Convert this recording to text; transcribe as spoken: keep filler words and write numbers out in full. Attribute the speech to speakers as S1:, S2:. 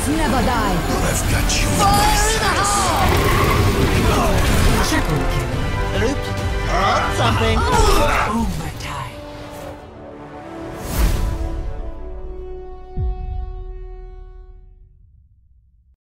S1: Heroes never die.
S2: I've got you in my
S1: Fire in the
S2: sights.
S1: hole! Triple kill.
S3: Oops. Oh, something.